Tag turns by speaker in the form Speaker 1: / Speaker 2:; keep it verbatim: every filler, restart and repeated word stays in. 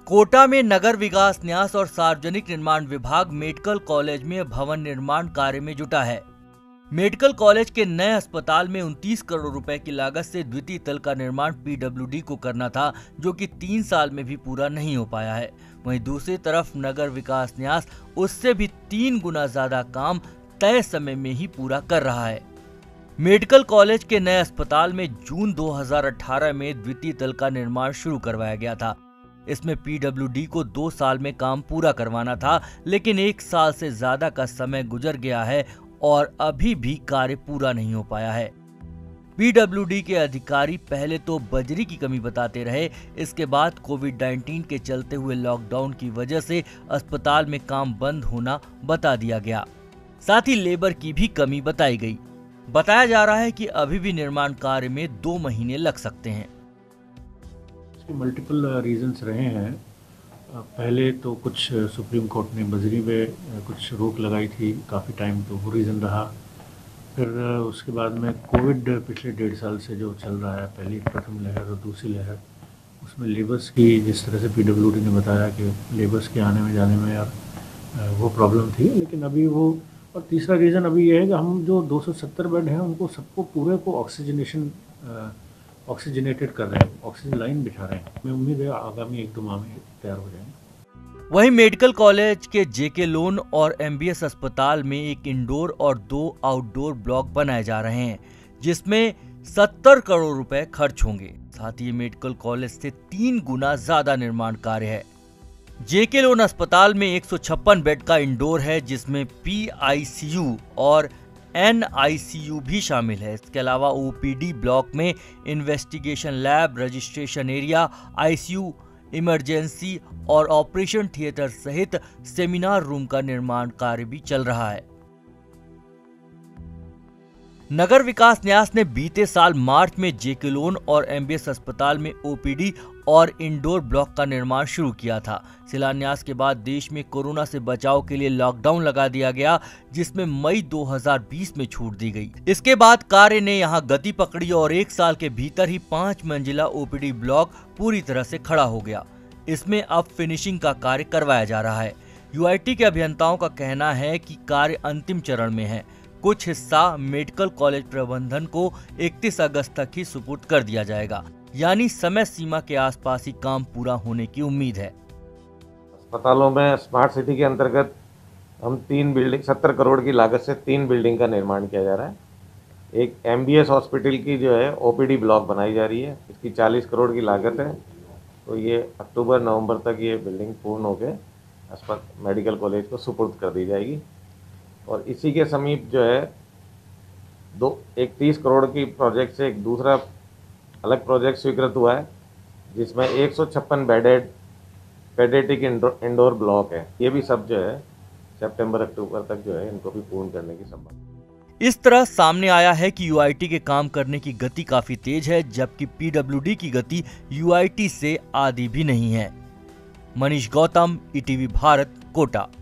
Speaker 1: कोटा में नगर विकास न्यास और सार्वजनिक निर्माण विभाग मेडिकल कॉलेज में भवन निर्माण कार्य में जुटा है। मेडिकल कॉलेज के नए अस्पताल में उनतीस करोड़ रुपए की लागत से द्वितीय तल का निर्माण पीडब्ल्यूडी को करना था, जो कि तीन साल में भी पूरा नहीं हो पाया है। वहीं दूसरी तरफ नगर विकास न्यास उससे भी तीन गुना ज्यादा काम तय समय में ही पूरा कर रहा है। मेडिकल कॉलेज के नए अस्पताल में जून दो हज़ार अठारह में द्वितीय तल का निर्माण शुरू करवाया गया था। इसमें पीडब्ल्यूडी को दो साल में काम पूरा करवाना था, लेकिन एक साल से ज्यादा का समय गुजर गया है और अभी भी कार्य पूरा नहीं हो पाया है। पीडब्ल्यूडी के अधिकारी पहले तो बजरी की कमी बताते रहे, इसके बाद कोविड उन्नीस के चलते हुए लॉकडाउन की वजह से अस्पताल में काम बंद होना बता दिया गया। साथ ही लेबर की भी कमी बताई गई। बताया जा रहा है कि अभी भी निर्माण कार्य में दो महीने लग सकते हैं।
Speaker 2: मल्टीपल रीजंस रहे हैं। पहले तो कुछ सुप्रीम कोर्ट ने बजरी में कुछ रोक लगाई थी काफ़ी टाइम, तो वो रीज़न रहा। फिर उसके बाद में कोविड पिछले डेढ़ साल से जो चल रहा है, पहली प्रथम लहर और दूसरी लहर, उसमें लेबर्स की, जिस तरह से पीडब्ल्यूडी ने बताया कि लेबर्स के आने में जाने में और वो प्रॉब्लम थी, लेकिन अभी वो, और तीसरा रीज़न अभी ये है कि हम जो दो सौ सत्तर बेड हैं उनको सबको पूरे को ऑक्सीजनेशन ऑक्सीजनेटेड कर रहे हैं, ऑक्सीजन लाइन बिठा रहे हैं। मैं उम्मीद है आगामी एक दो माह में तैयार हो जाएंगे।
Speaker 1: वहीं मेडिकल कॉलेज के जेके लोन और एमबीएस अस्पताल में एक इंडोर और दो आउटडोर ब्लॉक बनाए जा रहे हैं, जिसमें सत्तर करोड़ रुपए खर्च होंगे। साथ ही मेडिकल कॉलेज से तीन गुना ज्यादा निर्माण कार्य है। जेके लोन अस्पताल में एक सौ छप्पन बेड का इंडोर है, जिसमें पीआईसीयू और एनआईसीयू भी शामिल है। इसके अलावा ओपीडी ब्लॉक में investigation lab, registration area, ICU, emergency और ऑपरेशन थिएटर सहित सेमिनार रूम का निर्माण कार्य भी चल रहा है। नगर विकास न्यास ने बीते साल मार्च में जेके लोन और एमबीएस अस्पताल में ओपीडी और इंडोर ब्लॉक का निर्माण शुरू किया था। शिलान्यास के बाद देश में कोरोना से बचाव के लिए लॉकडाउन लगा दिया गया, जिसमें मई दो हज़ार बीस में छूट दी गई। इसके बाद कार्य ने यहां गति पकड़ी और एक साल के भीतर ही पांच मंजिला ओपीडी ब्लॉक पूरी तरह से खड़ा हो गया। इसमें अब फिनिशिंग का कार्य करवाया जा रहा है। यूआईटी के अभियंताओं का कहना है कि कार्य अंतिम चरण में है। कुछ हिस्सा मेडिकल कॉलेज प्रबंधन को इकतीस अगस्त तक ही सुपुर्द कर दिया जाएगा, यानी समय सीमा के आसपास ही काम पूरा होने की उम्मीद है।
Speaker 3: अस्पतालों में स्मार्ट सिटी के अंतर्गत हम तीन बिल्डिंग सत्तर करोड़ की लागत से तीन बिल्डिंग का निर्माण किया जा रहा है। एक एमबीएस हॉस्पिटल की जो है ओपीडी ब्लॉक बनाई जा रही है, इसकी चालीस करोड़ की लागत है। तो ये अक्टूबर नवंबर तक ये बिल्डिंग पूर्ण होकर अस्पताल मेडिकल कॉलेज को सुपुर्द कर दी जाएगी। और इसी के समीप जो है दो एक तीस करोड़ की प्रोजेक्ट से एक दूसरा अलग प्रोजेक्ट स्वीकृत हुआ है, जिसमें एक सौ छप्पन bedded paediatric indoor, indoor block है। ये भी सब जो है सितंबर अक्टूबर तक जो है इनको भी पूर्ण करने की संभावना।
Speaker 1: इस तरह सामने आया है कि यूआईटी के काम करने की गति काफी तेज है, जबकि पीडब्ल्यूडी की गति यूआईटी से आधी भी नहीं है। मनीष गौतम, ईटीवी भारत, कोटा।